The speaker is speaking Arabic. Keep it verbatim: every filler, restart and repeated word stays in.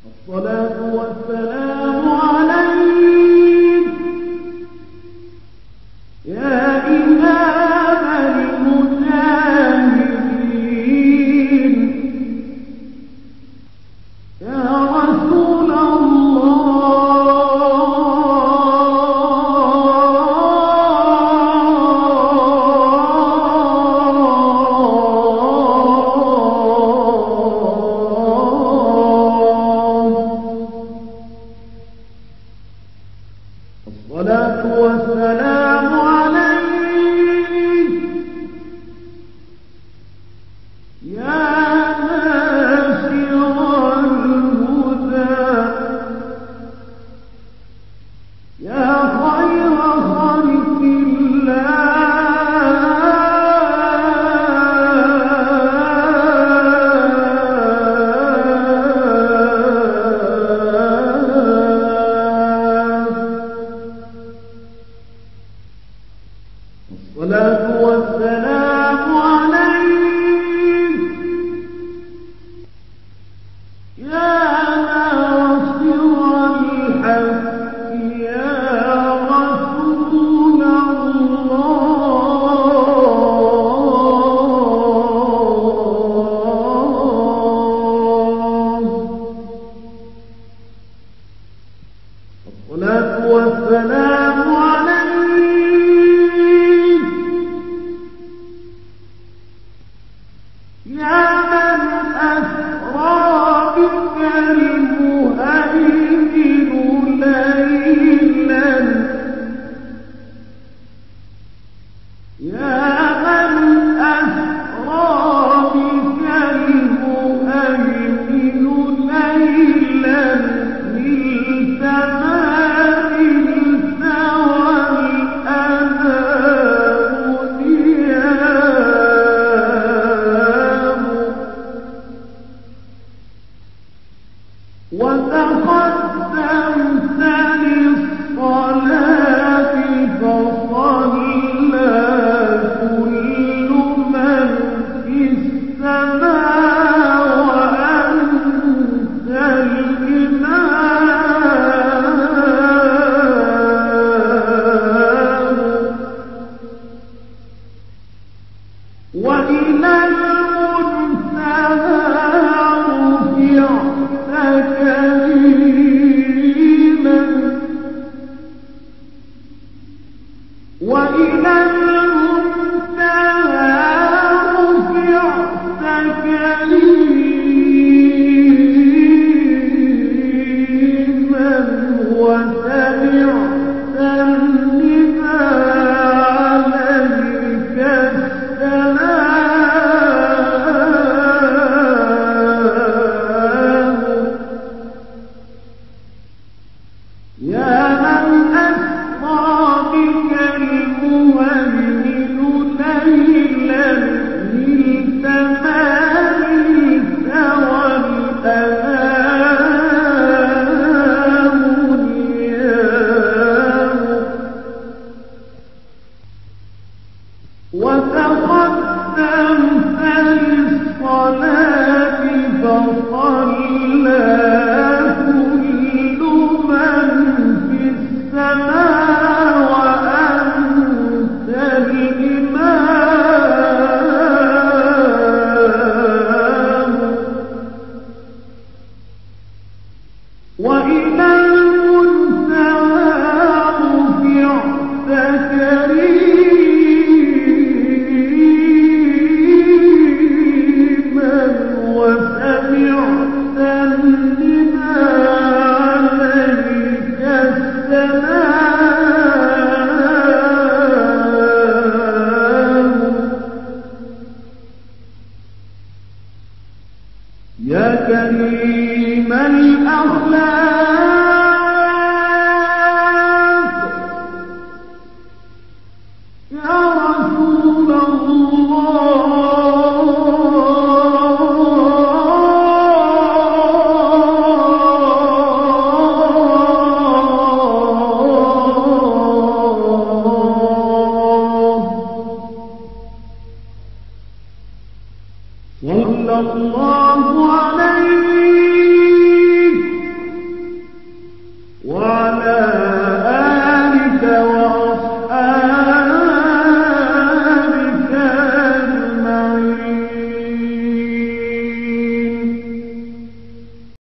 الصلاة والسلام عليك يا إمام المجاهدين يا رسول الصلاة والسلام عليك يا ناشر الهدى يا خير خلق الصلاة والسلام عليك يا ناصر الحق يا رسول الله الصلاة والسلام عليك يا من أسرى بك المهيمن ليلا يا من أسرى بك المهيمن ليلا نلت ما نلت والأنام نيام وتقدمت للصلاة فصلى كل من في السماء وأنت الإمام وإلى المنتهى رفعت كريما وإلى المنتهى رفعت كريما وسمعت النداء عليك السلام يا من أسرى بك المهيمن ليلا نلت ما نلت والأنام نيام وتقدمت للصلاة فصلى كل من في السماء وأنت الإمام وإلى المنتهى رفعت كريما وسمعت النداء عليك السلام يا كريم الأخلاق يا رسول الله صلى الله عليه وعلى آلك